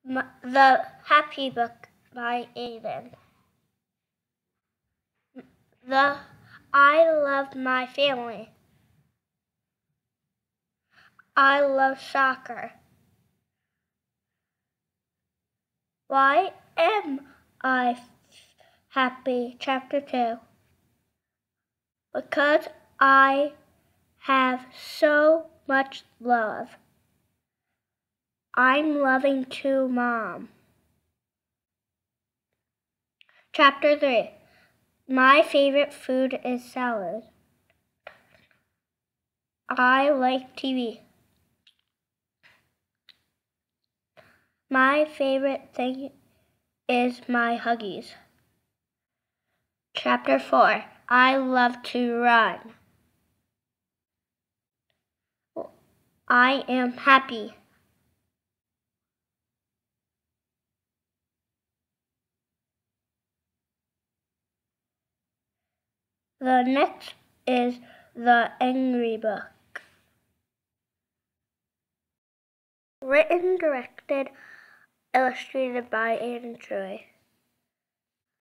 The Happy Book by Aiden. I love my family. I love soccer. Why am I happy? Chapter 2. Because I have so much love. I'm loving too, Mom. Chapter 3. My favorite food is salad. I like TV. My favorite thing is my Huggies. Chapter 4. I love to run. I am happy. The next is The Angry Book. Written, directed, illustrated by Aiden.